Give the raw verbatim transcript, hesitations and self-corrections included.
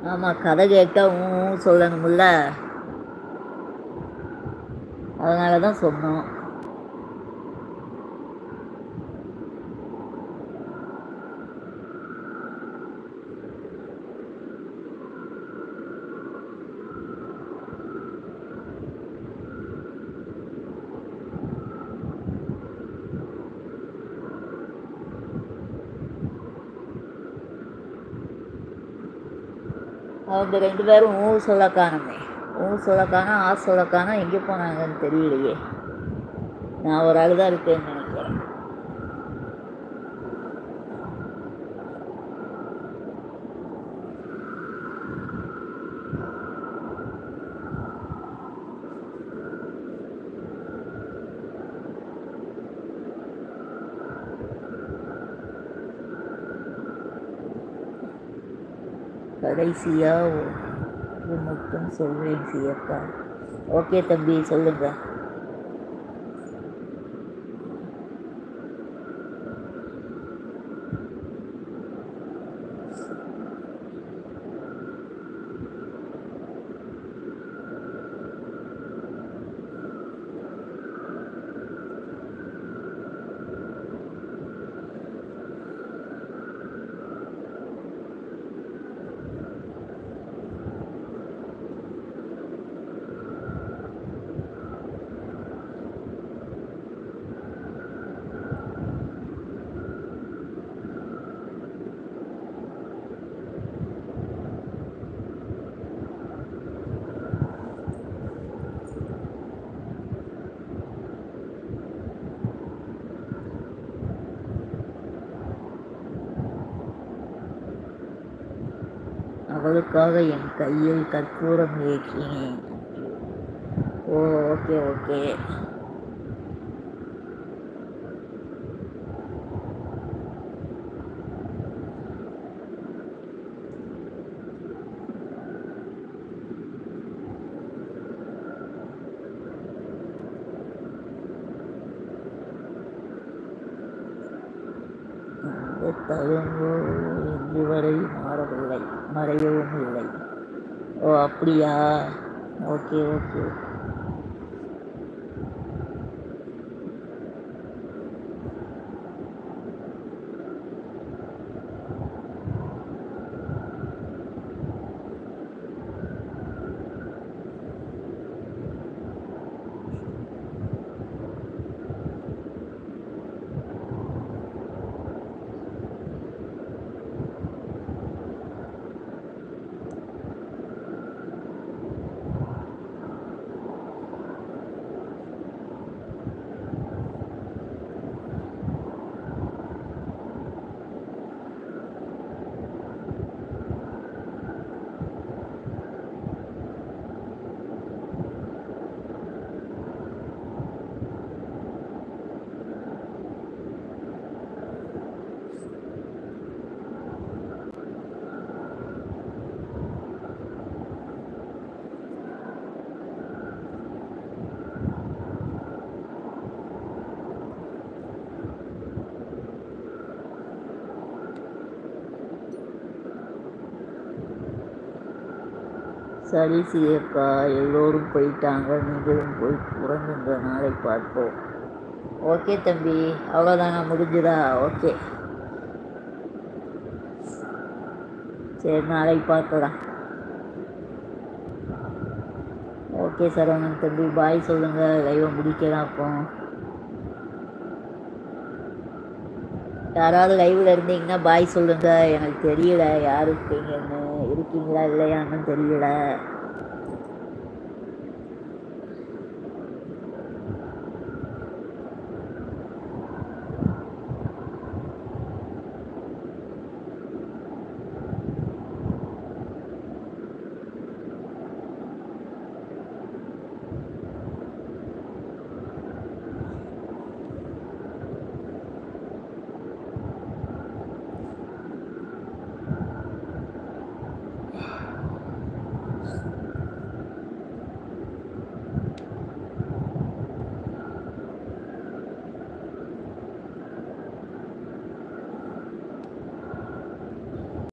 ஆமாம், கதை கேட்டால் ஊ சொல்லணும்ல, அதனால தான் சொன்னோம். அவங்க ரெண்டு பேரும் ஊ சொல்ல காணுமே, ஊ சொல்ல காணோம், ஆ சொல்ல காணோம், எங்கே போனாங்கன்னு தெரியலையே. நான் ஒரு ஆள் தான் இருக்கேன்னு நினைக்கிறேன். கடைசியாக ஒரு மட்டும் சொல்வேன் சியக்கா. ஓகே தம்பி, சொல்லுங்க. அவளுக்காக என் கையில் கற்பூரம் ஏற்றினேன். ஓ, ஓகே ஓகே. அந்த தழும்போ இன்று வரை மாறவில்லை, மறையவும் இல்லை. ஓ அப்படியா, ஓகே ஓகே. சரி சியக்கா, எல்லோரும் போயிட்டாங்க, நீங்களும் போய் உறங்குங்க, நாளை பார்ப்போம். ஓகே தம்பி, அவ்வளோதானா, முடிஞ்சுதா? ஓகே சரி, நாளை பார்க்கலாம். ஓகே சரவணன் தம்பி, பாய் சொல்லுங்கள், லைவை முடிக்கலாம். அப்போ யாராவது லைவில் இருந்தீங்கன்னா பாய் சொல்லுங்கள், எனக்கு தெரியல யார் இருக்கீங்கன்னு, இருக்கீங்களா இல்லையான்னு தெரியல.